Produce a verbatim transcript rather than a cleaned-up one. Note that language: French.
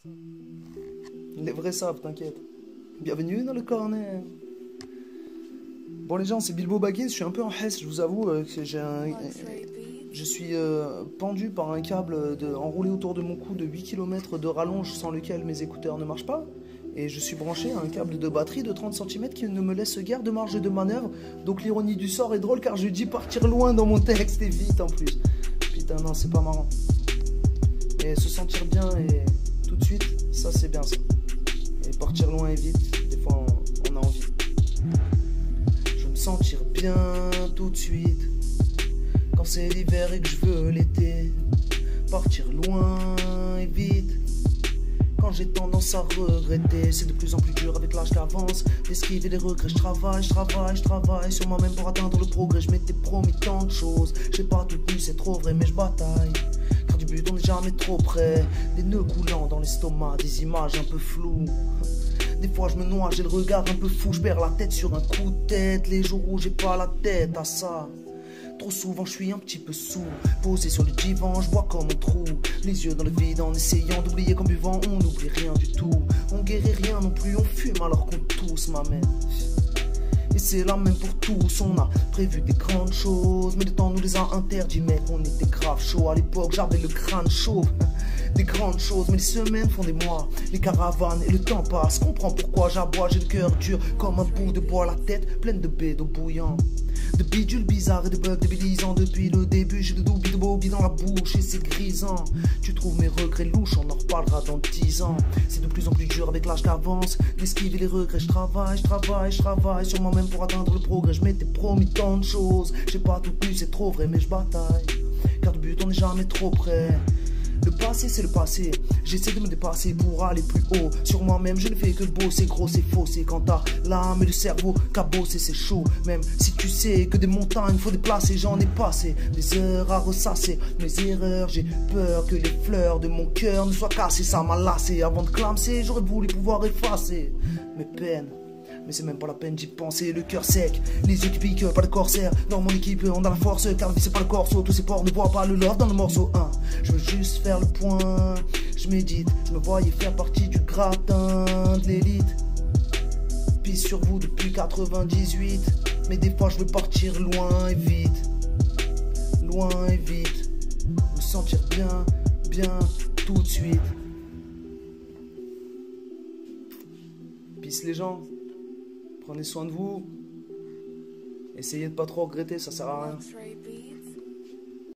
Les vrais savent, t'inquiète. Bienvenue dans le corner. Bon les gens, c'est Bilbo Baggins, je suis un peu en hesse, je vous avoue euh, que j'ai un... Je suis euh, pendu par un câble de, enroulé autour de mon cou de huit kilomètres de rallonge sans lequel mes écouteurs ne marchent pas. Et je suis branché à un câble de batterie de trente centimètres qui ne me laisse guère de marge de manœuvre. Donc l'ironie du sort est drôle car je dis partir loin dans mon texte et vite en plus. Putain non, c'est pas marrant. Et se sentir bien et tout de suite, ça c'est bien ça. Et partir loin et vite, des fois on, on a envie. Je me sentir bien tout de suite. Quand c'est l'hiver et que je veux l'été, partir loin et vite. Quand j'ai tendance à regretter, c'est de plus en plus dur avec l'âge qui avance. D'esquiver les regrets, je travaille, je travaille, je travaille sur moi-même pour atteindre le progrès. Je m'étais promis tant de choses, j'ai pas tout tenu, c'est trop vrai, mais je bataille. Car du but on n'est jamais trop près. Des nœuds coulants dans l'estomac, des images un peu floues. Des fois je me noie, j'ai le regard un peu fou, je perds la tête sur un coup de tête. Les jours où j'ai pas la tête à ça. Trop souvent je suis un petit peu sourd. Posé sur le divan, je vois comme un trou. Les yeux dans le vide en essayant d'oublier qu'en buvant on n'oublie rien du tout. On guérit rien non plus, on fume alors qu'on tousse ma mère. Et c'est la même pour tous, on a prévu des grandes choses, mais le temps nous les a interdits, mec, on était grave chaud. À l'époque j'avais le crâne chauve. Des grandes choses, mais les semaines font des mois. Les caravanes et le temps passe. Comprends pourquoi j'aboie, j'ai le cœur dur comme un bout de bois, la tête pleine de baies d'eau bouillante. De bidules bizarres et de bugs débilisants. Depuis le début j'ai le double de bobby dans la bouche et c'est grisant. Tu trouves mes regrets louches, on en reparlera dans dix ans. C'est de plus en plus dur avec l'âge qu'avance d'esquiver les regrets. Je travaille, je travaille, je travaille sur moi-même pour atteindre le progrès. Je m'étais promis tant de choses, j'ai pas tout pu, c'est trop vrai, mais je bataille. Car du but on n'est jamais trop près. Le passé c'est le passé, j'essaie de me dépasser pour aller plus haut. Sur moi-même je ne fais que bosser, gros c'est faux. C'est quand t'as l'âme et le cerveau qu'à bosser c'est chaud. Même si tu sais que des montagnes faut déplacer, j'en ai passé des heures à ressasser mes erreurs. J'ai peur que les fleurs de mon cœur ne soient cassées, ça m'a lassé. Avant de clamser j'aurais voulu pouvoir effacer mes peines, mais c'est même pas la peine d'y penser. Le cœur sec, les yeux qui piquent, pas de corsaire. Dans mon équipe on a la force, car la vie c'est pas le corso. Tous ces porcs ne voient pas le love dans le morceau un. Je veux juste faire le point, je médite. Je me voyais faire partie du gratin de l'élite. Pisse sur vous depuis quatre-vingt-dix-huit. Mais des fois je veux partir loin et vite. Loin et vite. Me sentir bien, bien tout de suite. Pisse les gens. Prenez soin de vous. Essayez de pas trop regretter, ça sert à rien.